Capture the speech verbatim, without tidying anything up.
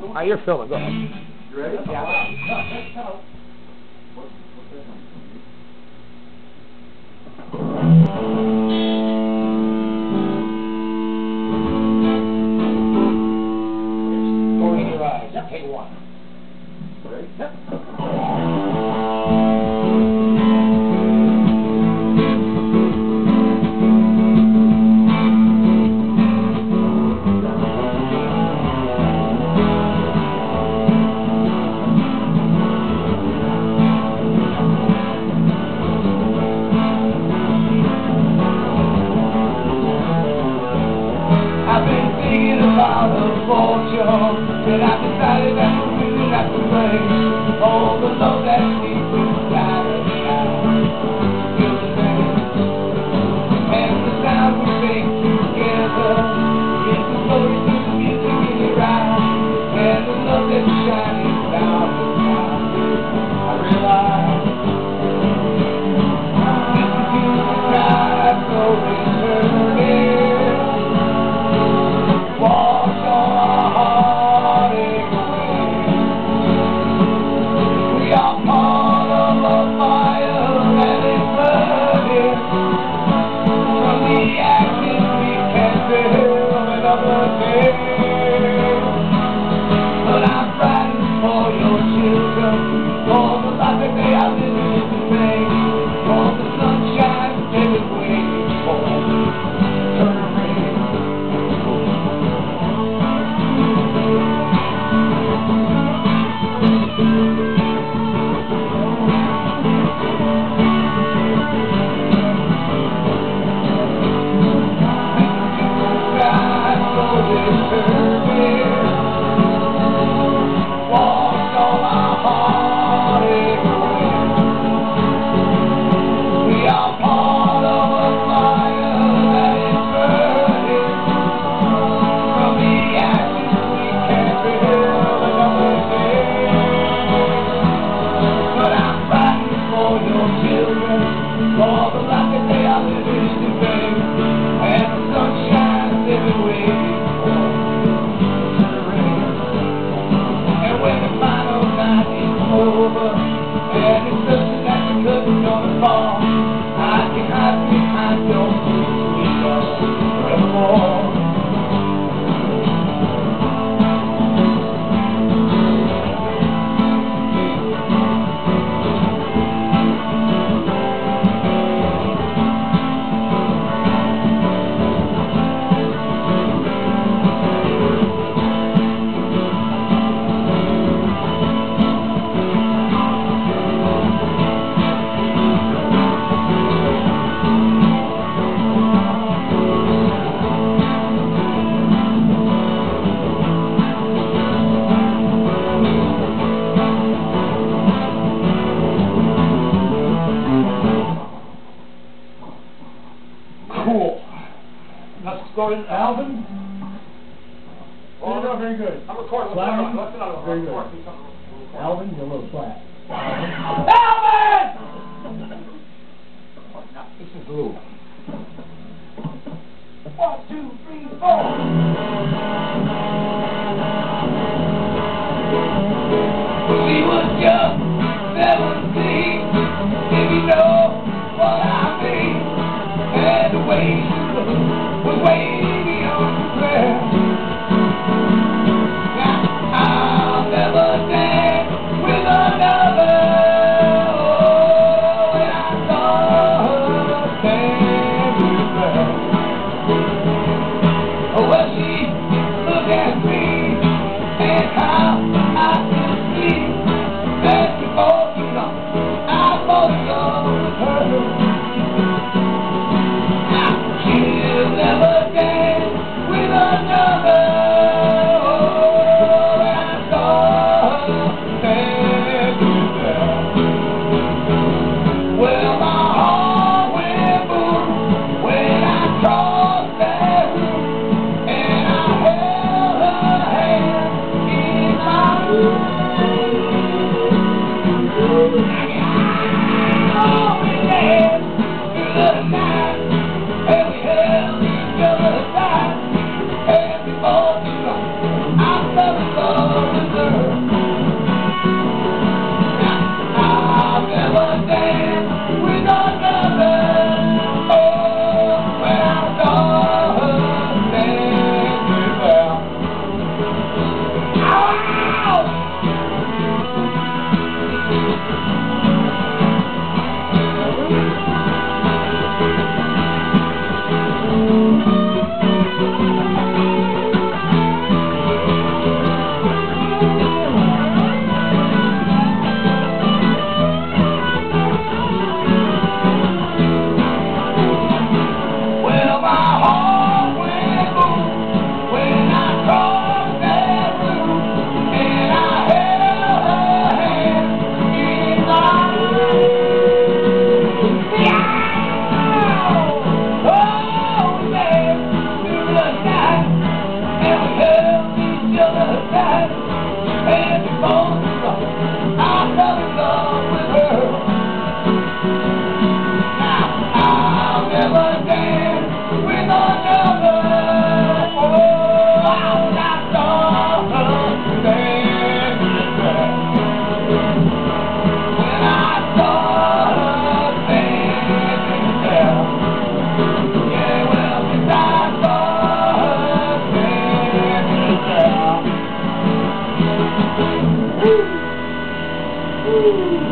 Ah, you're filming. Go ahead. You ready? Yeah. Going in your eyes. Yep. Take one. Ready? Yep. I've been thinking about a fortune, and I decided that we're really not to waste all the love that deep inside us now. Feel the same, and the sound we make together is the story to the music in your eyes, and the love that's shining down the sky. I realize this is you and I, so returning. Wash all our heartache away. We are part of a fire and it's burning. From the ashes we can build another day. But I'm fighting for your children, for the life that they are living today, for the sunshine they've been waiting for. Turn rain. For the life that they are living today, and the sunshine they've been waiting for to rain. And when the final night is over, and it's certain that the curtain's gonna fall, I can hide behind your window forevermore. Cool. Let's go to Alvin. Oh, no, very good. I'm recording. What's Flat. on? What's on? Very good. Alvin, you're a little flat. Alvin! This is Lou. One, two, three, four. She was just seventeen, if you know what I mean. And the way she looked was way beyond compare. Now I'll never dance with another. Oh, when I saw her stand with her. Oh, well, she Woo!